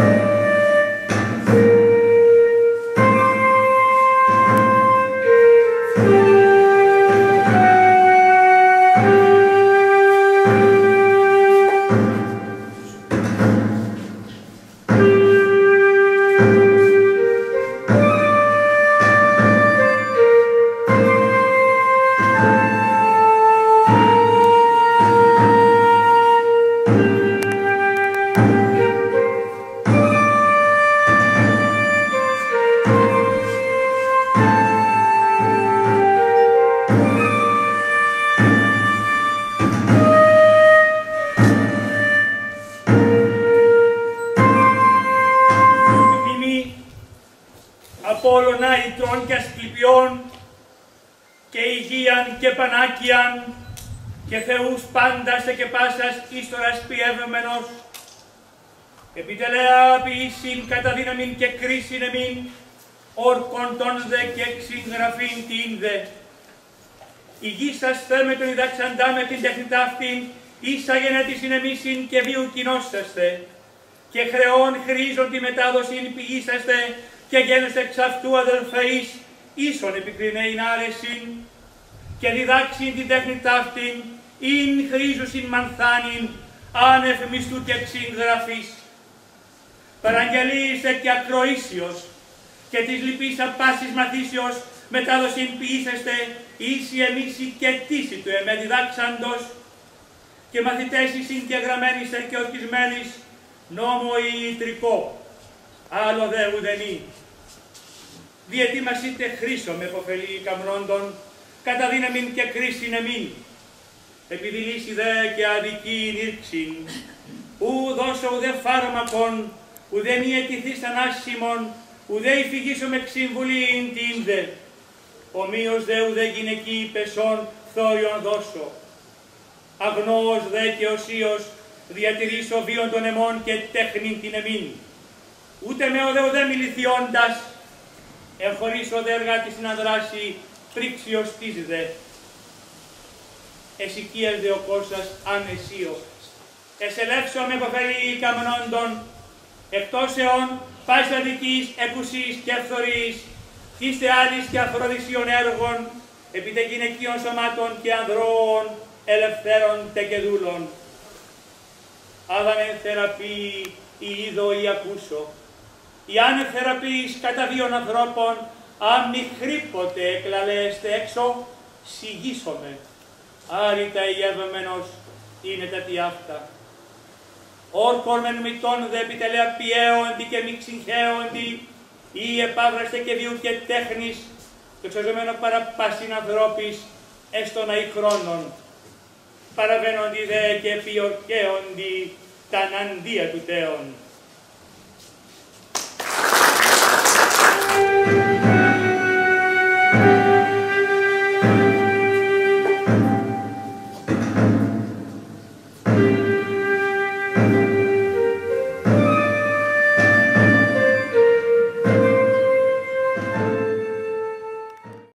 Απόλλωνα ητρών και ασκληπιών και υγείαν και πανάκιαν και Θεούς πάντας και πάσας ίστορας πιεύμενος, επιτελέα ποιήσιν κατά δύναμιν και κρίσιν εμήν, όρκον τον δε και ξυγραφήν την δε. Υγείσας Θε με τον διδάξαντά με την τέχνητα αυτήν, ίσα γενέτησιν εμίσιν και βίου κοινώσαστε, και χρεών χρήζον τη μετάδοσιν ποιήσαστε, και γένεστε εξ αυτού αδελφαείς, ίσον επικρινέην άρεσιν, και διδάξιν την τέχνητα αυτήν, ειν χρήζουσιν μανθάνιν, άνευ μισθού και ξυγραφής. Παραγγελίστε και ακροήσιος, και της λυπής απάσης μαθήσεως, μετάδοσιν ποιήσεστε, ίσοι εμίσοι και τίση του εμέ διδάξαντος, και μαθητές εισιν και γραμμένηστε και ορκισμένης, νόμο ιητρικό, άλλο δε ουδενή. Διετοιμασίτε χρήσο με υποφελή καμνόντων, κατά δύναμιν και κρίσιν εμήν. Επιδηλήσει δε και αδική νύρξιν, ου δώσω ουδέ φάρμακον, ουδέ μη αιτηθείς ανάσημον, ουδέ υφηγήσω με ξυμβουλήν την δε. Ομοίως δε ουδέ γυναική πεσόν θόριον δώσω. Αγνός δε και οσίως διατηρήσω βίον των αιμών και τέχνην την εμήν. Ούτε με ουδέ μιληθιώντας, εγχωρήσω δε εργάτης να δράσει, πρίξιος της δε. Εσικίας δε ο κόρσας ανεσίω. Εσελεύσω με υποφελή καμνόντων, εκτός αιών, πάση αδικής, εκουσής και ευθορής, είστε άλλης και αφροδισίων έργων, επί τε γυναικείων σωμάτων και ανδρώων, ελευθέρων τε και δούλων. Άδαμεν θεραπείη ή είδω ή ακούσω. Η άνευ θεραπείης κατά βίων ανθρώπων, αν μη χρήποτε εκλαλέστε έξω, σιγήσομαι. Άρρητα ιεύμενος είναι τα τι αυτά. Όρκον μεν μητών δε επιτελέα πιέοντι και μη ξυγχέοντι, ή επάβραστε και βίου και τέχνης, το εξωζωμένο παραπάσιν ανθρώπης, έστω να χρόνων. Παραβαίνοντι δε και πιορκέοντι τα αναντία του τέον.